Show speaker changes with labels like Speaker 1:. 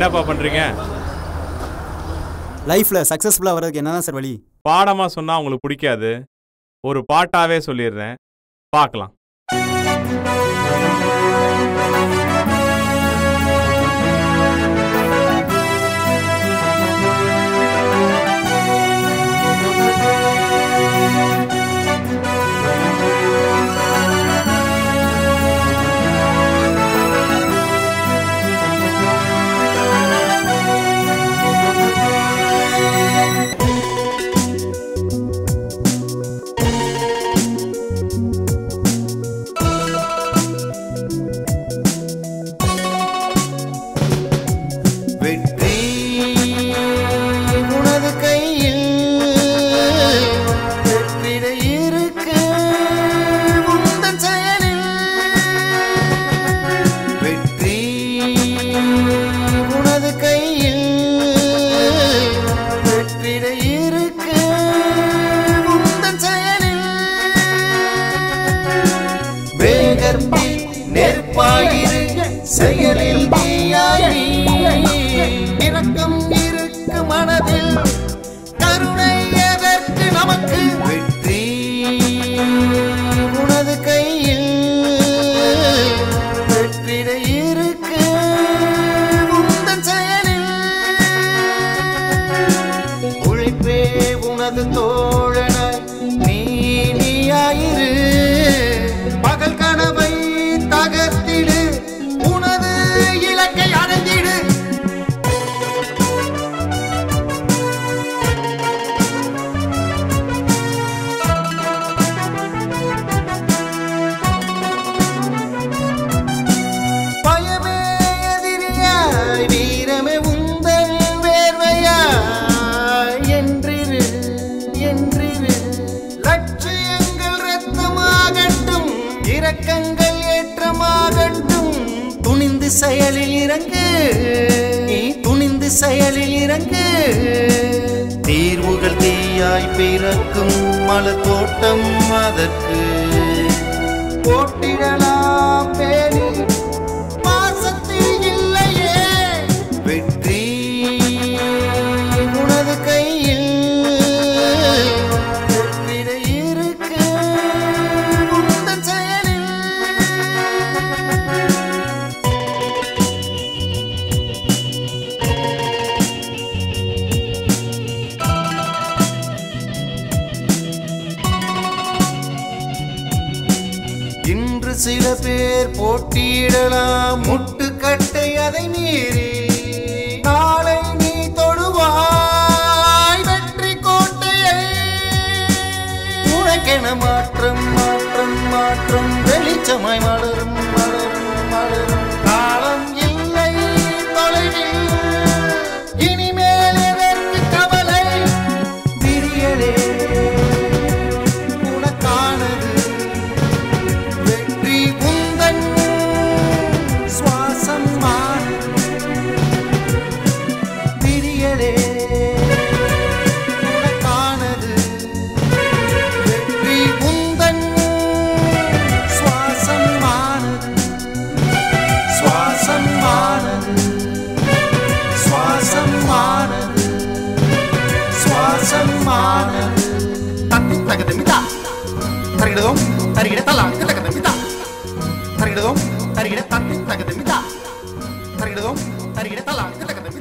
Speaker 1: என்னப்பா பண்றீங்க?
Speaker 2: லைஃப்ல சக்சஸ்ஃபுல்லா வரதுக்கு என்னதான் சார் வழி?
Speaker 1: பாடமா சொன்னா உங்களுக்கு பிடிக்காது. ஒரு பாட்டாவே சொல்லிடுறேன், பார்க்கலாம்.
Speaker 3: செயலில் நீயாய் இரக்கம் இருக்கு மனதில் கருணை எதற்கு நமக்கு வெற்றி உனது கையில் வெற்றிட இருக்கு உந்தன் செயலில் உழைப்பே உனது தோழனாய் நீயாயிரு பகல் கனவை தகர்த்திடு உனது இலக்கை அடைந்திடு பயமே எதிரியாய் வீரமே உந்தன் வேர்வையாய் என்றிரு என்றிரு லட்சியங்கள் ரத்தமாகட்டும் இரக்கங்கள் ஏற்றமாகட்டும் துணிந்து செயலில் இறங்கு நீ துணிந்து செயலில் இறங்கு தீர்வுகள் தீயாய் பிறக்கும் மலர் தோட்டம் அதற்கு போட்டிடலாம் பேணி பாசத்தில் இல்லையே வெற்றி உனது கையில் வெற்றிட இருக்கு உந்தன் செயலில் இன்று சில பேர் போட்டியிடலாம் முட்டுக்கட்டை அதை மீறி நாளை நீ தொடுவாய் வெற்றி கோட்டையை உனக்கென மாற்றம் மாற்றம் மாற்றம் வெளிச்சமாய் மலரும் மலரும் மலரும் காலம் இல்லை தொலைவில் இனிமேல் எதற்கு கவலை விரியலே உனக்கானது வெற்றி உந்தன் சுவாசம் விரியலே உனக்கானது வெற்றி உந்தன் சுவாசம் சுவாசம் சுவாசம் சுவாசம் தத்தி தகது மிதா தருகிடதோம் தருகிட தலாக்கு தகது மிதா தருகிடதோம் தருகிட தத்தி தகது மிதா தருகிடதோம் தருகிட தலாக்கு தகது